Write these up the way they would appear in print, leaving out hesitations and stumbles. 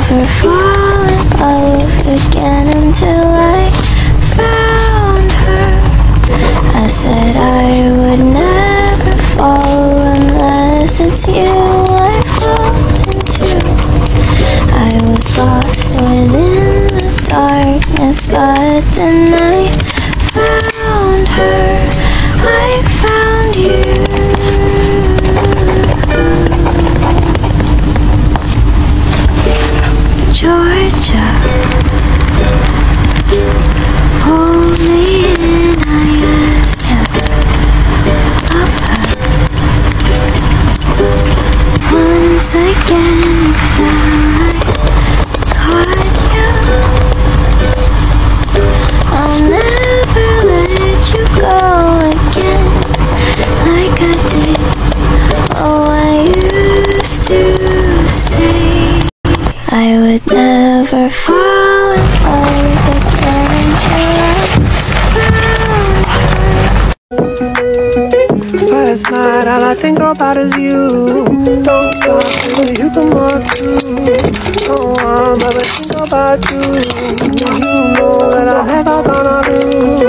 never fall in love again until I found her. I said I would never fall unless it's you I fall into. I was lost within the darkness, but then I found her. I found you. Georgia, hold me in, I asked him. Papa, once again you found I caught you. I'll never let you go again like I did. Oh, I used to say I would never fall in love again until I found her. Last night all I think about is you. Don't stop till you come on through. Oh, I'm ever think about you. You know that I have all gonna do.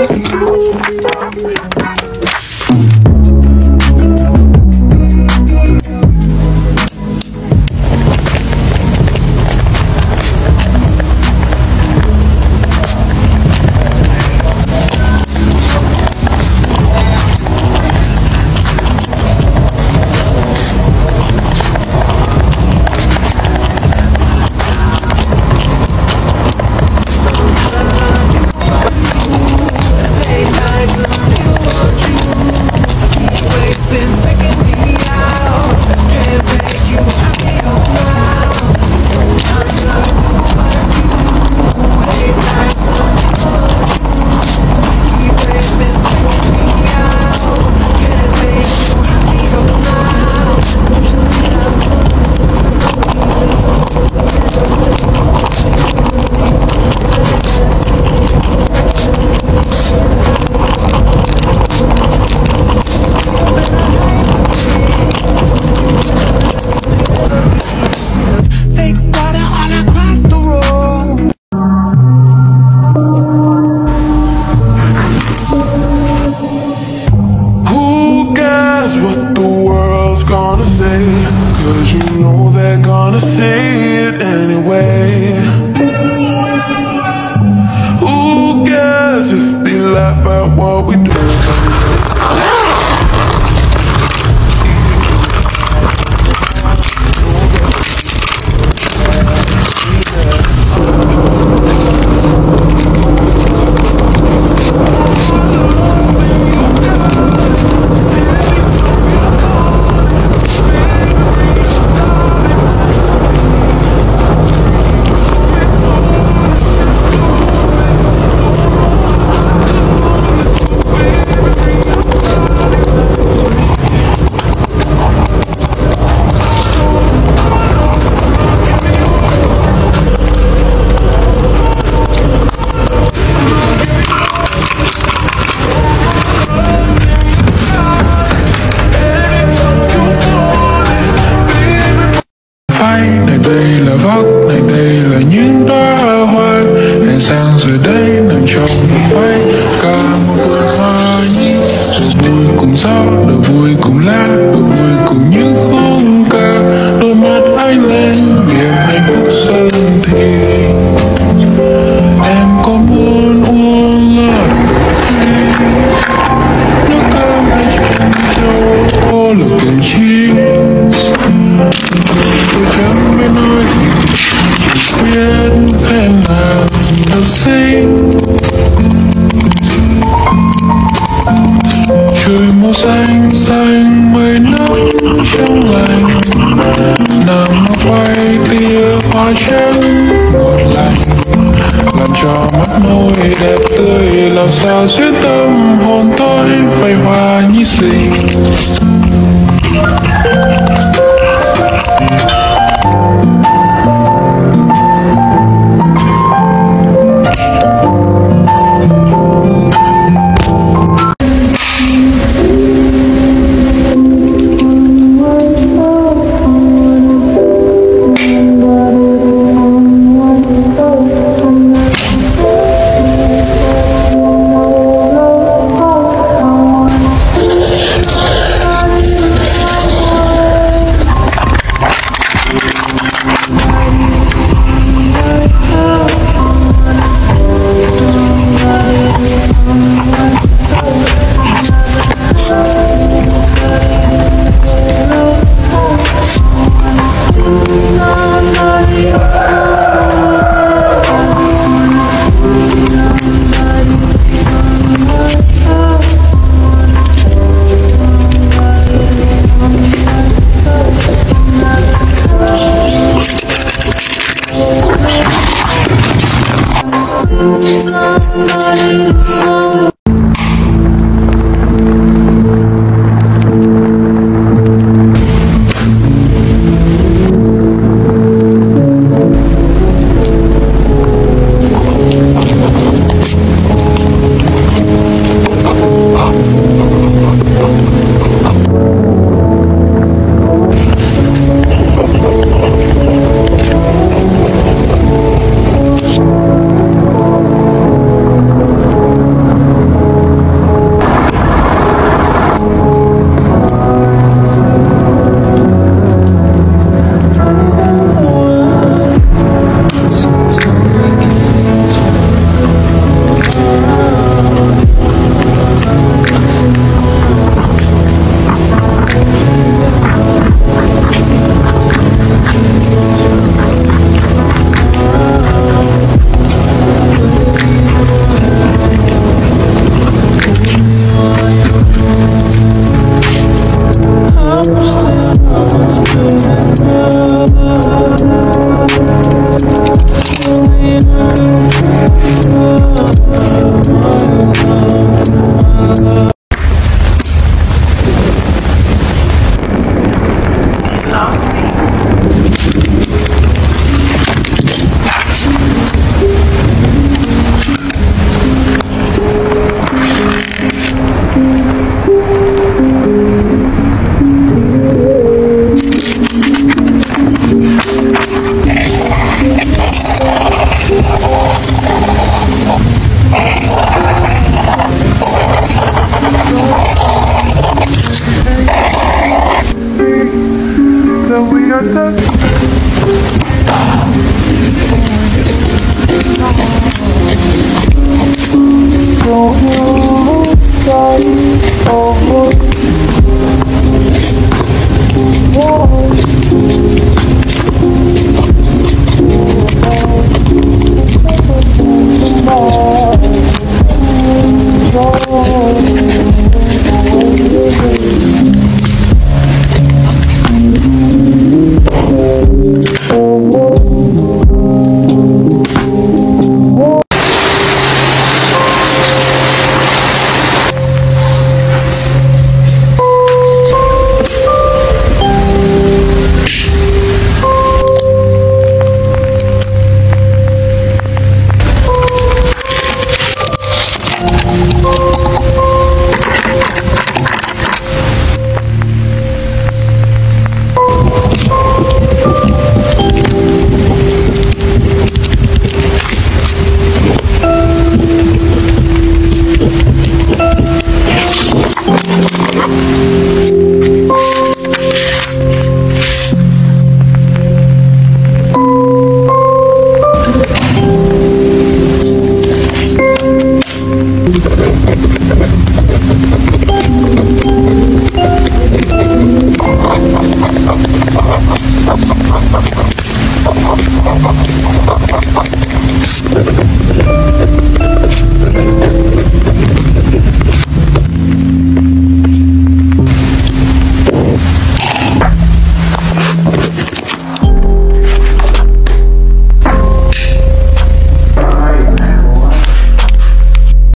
Cause you know they're gonna say it anyway. Who cares if they laugh at what we do? Này đây là vóc, này đây là những đóa hoa. Ánh sáng giờ đây nằm trong váy. Cả một vườn hoa nhi, rồi vui cùng gió, rồi vui cùng lá, rồi vui cùng những khúc ca. Đôi mắt anh lên niềm hạnh phúc sơn thì em có muốn uống lợn nước cam hay trà châu là từng chi. Tôi chẳng biết nói gì, chỉ biết em làm thật xinh. Trời màu xanh xanh mây nắng trong lành, nàng mặc vai tia hoa trắng ngọt lành, làm cho mắt môi đẹp tươi, làm sao xuyến tâm hồn tôi vây hoa như xinh. somebody